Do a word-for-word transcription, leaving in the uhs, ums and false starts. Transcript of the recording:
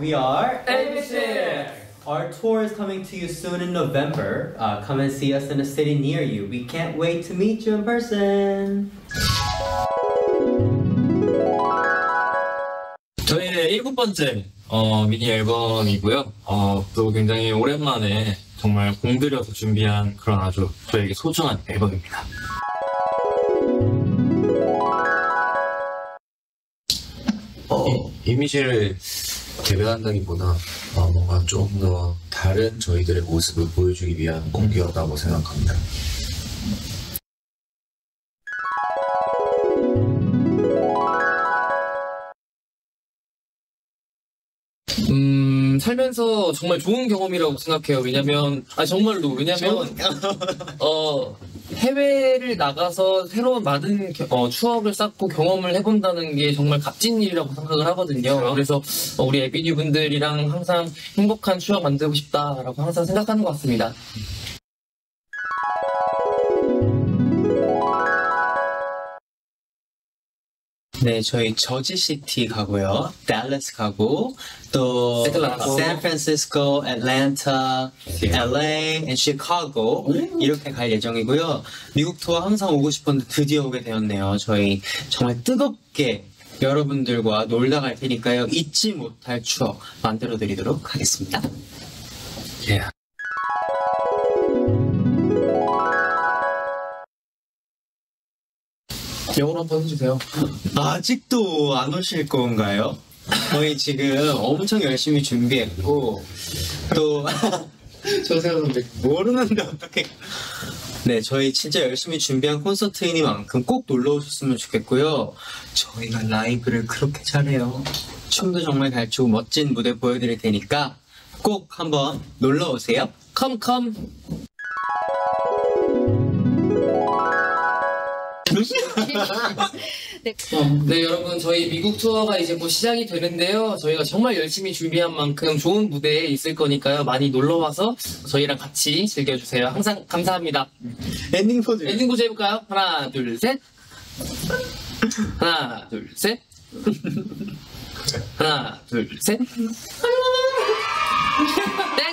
we are A B C. Our tour is coming to you soon in November. Uh, come and see us in a city near you. We can't wait to meet you in person. 저희의 일곱 번째 어, 미니 앨범이고요. 어, 또 굉장히 오랜만에 정말 공들여서 준비한 그런 아주 저에게 소중한 앨범입니다. 어, 이미지를 개별한다기보다 어, 뭔가 좀 더 다른 저희들의 모습을 보여주기 위한 공기였다고 생각합니다. 음, 살면서 정말 좋은 경험이라고 생각해요. 왜냐면, 아, 정말로. 왜냐면, 어, 해외를 나가서 새로운 많은 겨, 어, 추억을 쌓고 경험을 해본다는 게 정말 값진 일이라고 생각을 하거든요. 그래서 어, 우리 에비뉴 분들이랑 항상 행복한 추억 만들고 싶다라고 항상 생각하는 것 같습니다. 네, 저희 저지시티 가고요, 댈러스 가고, 또 샌프란시스코, 애틀랜타, 엘에이, and 시카고 이렇게 갈 예정이고요. 미국 투어 항상 오고 싶었는데 드디어 오게 되었네요. 저희 정말 뜨겁게 여러분들과 놀다 갈 테니까요. 잊지 못할 추억 만들어 드리도록 하겠습니다. Yeah. 영어로 한번 해주세요. 아직도 안 오실 건가요? 저희 지금 엄청 열심히 준비했고, 또 조세호 선배 모르는데 어떡해. 네, 저희 진짜 열심히 준비한 콘서트이니만큼 꼭 놀러 오셨으면 좋겠고요. 저희가 라이브를 그렇게 잘해요. 춤도 정말 잘 추고 멋진 무대 보여드릴 테니까 꼭 한번 놀러 오세요. 컴컴. 네. 네, 여러분, 저희 미국 투어가 이제 곧 시작이 되는데요. 저희가 정말 열심히 준비한 만큼 좋은 무대에 있을 거니까요. 많이 놀러와서 저희랑 같이 즐겨주세요. 항상 감사합니다. 엔딩 포즈. 엔딩 포즈 해볼까요? 하나, 둘, 셋. 하나, 둘, 셋. 하나, 둘, 셋. 네!